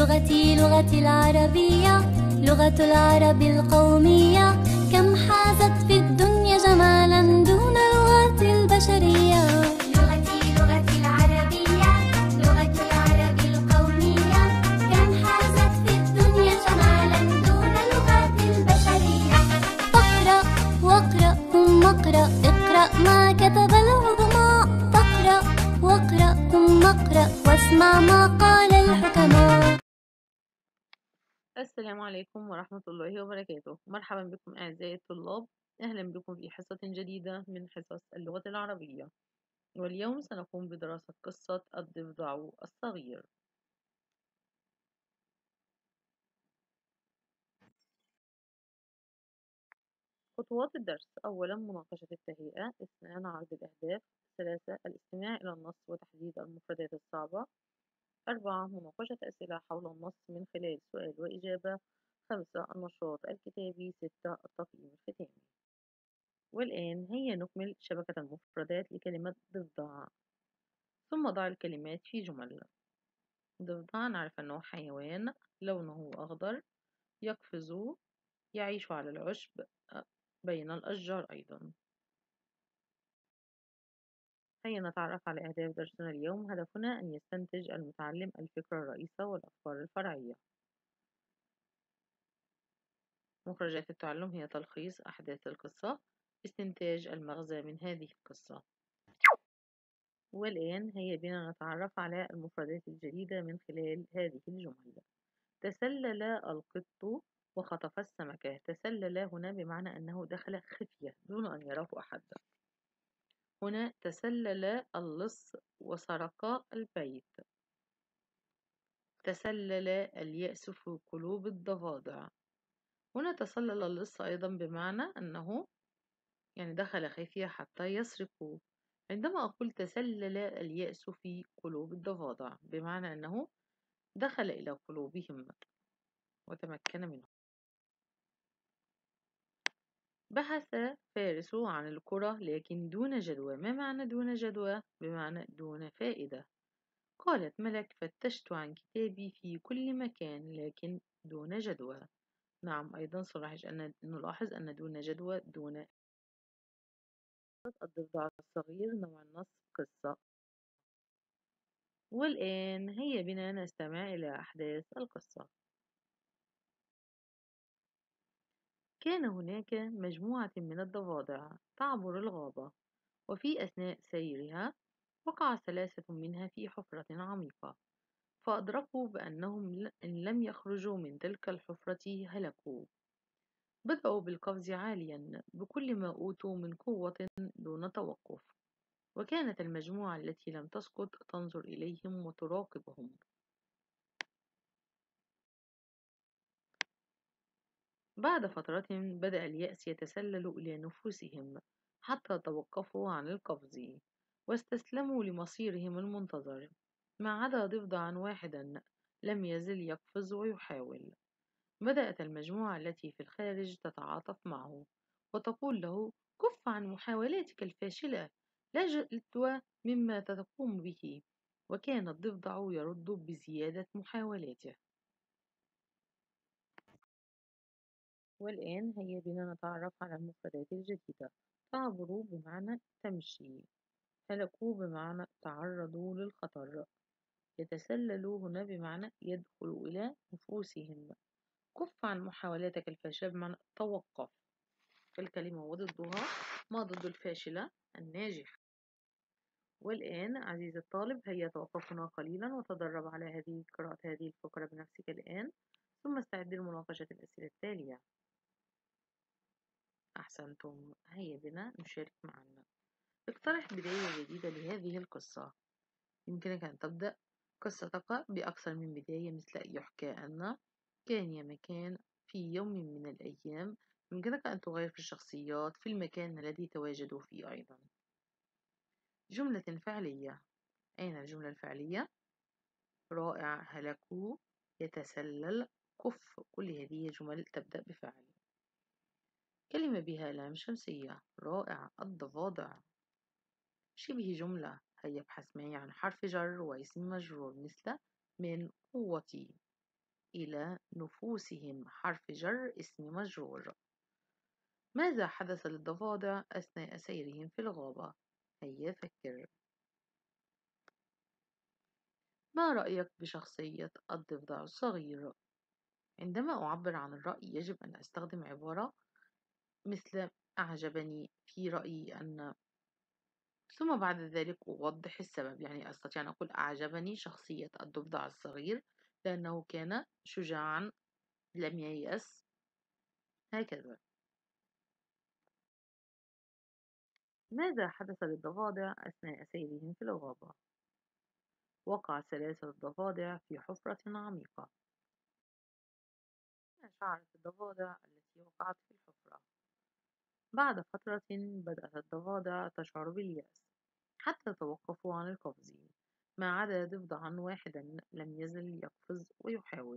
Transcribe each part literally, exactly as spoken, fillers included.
لغتي لغتي العربية، لغة العرب القومية، كم حازت في الدنيا جمالا دون اللغات البشرية. لغتي لغتي العربية، لغة العرب القومية، كم حازت في الدنيا جمالا دون اللغات البشرية. فاقرأ واقرأ ثم اقرأ، اقرأ ما كتب العظماء. فاقرأ واقرأ ثم اقرأ واسمع ما قال الحكماء. السلام عليكم ورحمة الله وبركاته. مرحبا بكم أعزائي الطلاب، أهلا بكم في حصة جديدة من حصص اللغة العربية. واليوم سنقوم بدراسة قصة الضفدع الصغير. خطوات الدرس: أولا مناقشة التهيئة، اثنان عرض الأهداف، ثلاثة الاستماع إلى النص وتحديد المفردات الصعبة، أربعة مناقشة أسئلة حول النص من خلال سؤال وإجابة، خمسة النشاط الكتابي، ستة التقييم الختامي. والآن هيا نكمل شبكة المفردات لكلمة ضفدع. ثم ضع الكلمات في جمل. ضفدع نعرف أنه حيوان لونه أخضر، يقفز، يعيش على العشب بين الأشجار أيضا. هيا نتعرف على أهداف درسنا اليوم. هدفنا أن يستنتج المتعلم الفكرة الرئيسة والأفكار الفرعية. مخرجات التعلم هي تلخيص أحداث القصة، استنتاج المغزى من هذه القصة. والآن هيا بنا نتعرف على المفردات الجديدة من خلال هذه الجمل. تسلل القط وخطف السمكة. تسلل هنا بمعنى أنه دخل خفية دون أن يراه أحد. هنا تسلل اللص وسرق البيت. تسلل اليأس في قلوب الضفادع. هنا تسلل اللص أيضا بمعنى أنه يعني دخل خفية حتى يسرقوا. عندما أقول تسلل اليأس في قلوب الضفادع بمعنى أنه دخل إلى قلوبهم وتمكن منهم. بحث فارس عن الكرة لكن دون جدوى. ما معنى دون جدوى؟ بمعنى دون فائدة. قالت ملك فتشت عن كتابي في كل مكان لكن دون جدوى. نعم، أيضا صلاح أن نلاحظ أن دون جدوى دون. الضفدع الصغير نوع النص قصة. والآن هيا بنا نستمع إلى أحداث القصة. كان هناك مجموعة من الضفادع تعبر الغابة، وفي أثناء سيرها وقع ثلاثة منها في حفرة عميقة، فأدركوا بأنهم إن لم يخرجوا من تلك الحفرة هلكوا. بدأوا بالقفز عاليا بكل ما أوتوا من قوة دون توقف، وكانت المجموعة التي لم تسقط تنظر إليهم وتراقبهم. بعد فترة بدأ اليأس يتسلل إلى نفوسهم حتى توقفوا عن القفز واستسلموا لمصيرهم المنتظر، ما عدا ضفدعا واحدا لم يزل يقفز ويحاول. بدأت المجموعة التي في الخارج تتعاطف معه وتقول له: كف عن محاولاتك الفاشلة، لا جدوى مما تقوم به. وكان الضفدع يرد بزيادة محاولاته. والآن هيا بنا نتعرف على المفردات الجديدة. تعبروا بمعنى تمشي. هلكوا بمعنى تعرضوا للخطر. يتسللوا هنا بمعنى يدخلوا إلى نفوسهم. كف عن محاولاتك الفاشلة بمعنى توقف. الكلمة وضدها ما ضد الفاشلة؟ الناجح. والآن عزيزي الطالب هيا توقفنا قليلا وتدرب على هذه قراءة هذه الفقرة بنفسك الآن، ثم استعد لمناقشة الأسئلة التالية. أحسنتم. هيا بنا نشارك معنا. اقترح بداية جديدة لهذه القصة. يمكنك أن تبدأ قصتك بأكثر من بداية، مثل أن يحكى أن كان يا مكان في يوم من الأيام. يمكنك أن تغير في الشخصيات في المكان الذي تواجدوا فيه أيضا. جملة فعلية. أين الجملة الفعلية؟ رائع، هلكوا، يتسلل، كف. كل هذه جمل تبدأ بفعل. كلمة بها لام شمسية. رائع، الضفادع. شبه جملة. هيا ابحث معي عن حرف جر واسم مجرور، مثل من قوتي. إلى نفوسهم حرف جر اسم مجرور. ماذا حدث للضفادع أثناء سيرهم في الغابة؟ هيا فكر. ما رأيك بشخصية الضفدع الصغير؟ عندما أعبر عن الرأي يجب أن أستخدم عبارة مثل أعجبني في رأيي أن، ثم بعد ذلك أوضح السبب. يعني أستطيع أن أقول أعجبني شخصية الضفدع الصغير لأنه كان شجاعا، لم ييأس، هكذا. ماذا حدث للضفادع أثناء سيرهم في الغابة؟ وقع سلاسل الضفادع في حفرة عميقة. ما شعرت الضفادع التي وقعت في الحفرة؟ بعد فترة بدأت الضفادع تشعر باليأس حتى توقفوا عن القفز، ما عدا ضفدعا واحدا لم يزل يقفز ويحاول.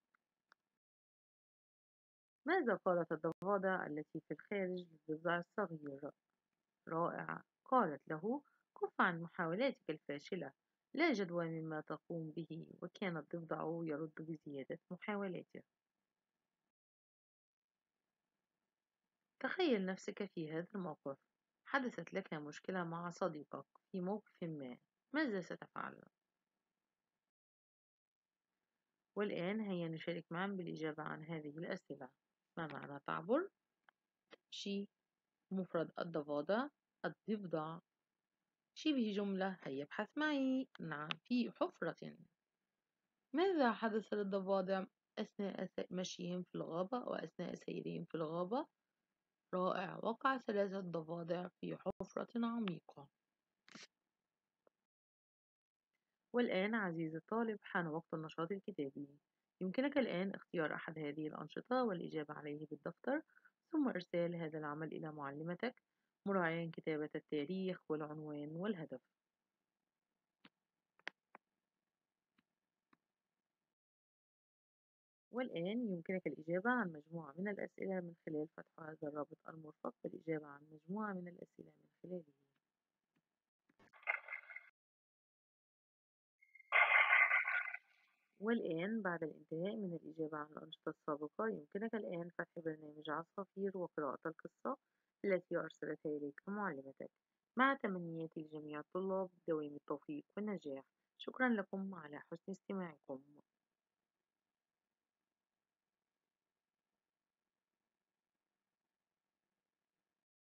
ماذا قالت الضفادع التي في الخارج للضفدع الصغير؟ رائع. قالت له: كف عن محاولاتك الفاشلة، لا جدوى مما تقوم به. وكان الضفدع يرد بزيادة محاولاته. تخيل نفسك في هذا الموقف. حدثت لك مشكلة مع صديقك في موقف ما، ماذا ستفعل؟ والآن هيا نشارك معا بالإجابة عن هذه الأسئلة. ما معنى تعبر؟ شي. مفرد الضفادع الضفدع. شبه جملة. هيا ابحث معي. نعم، في حفرة. ماذا حدث للضفادع أثناء مشيهم في الغابة وأثناء سيرهم في الغابة؟ رائع. وقع ثلاثة ضفادع في حفرة عميقة. والآن عزيزي الطالب حان وقت النشاط الكتابي. يمكنك الآن اختيار أحد هذه الأنشطة والإجابة عليه بالدفتر، ثم إرسال هذا العمل إلى معلمتك مراعيا كتابة التاريخ والعنوان والهدف. والآن يمكنك الإجابة عن مجموعة من الأسئلة من خلال فتح هذا الرابط المرفق والإجابة عن مجموعة من الأسئلة من خلاله. والآن بعد الانتهاء من الإجابة عن الأنشطة السابقة يمكنك الآن فتح برنامج عصافير وقراءة القصة التي أرسلتها إليك معلمتك. مع تمنياتي لجميع الطلاب بدوام التوفيق والنجاح. شكرا لكم على حسن استماعكم.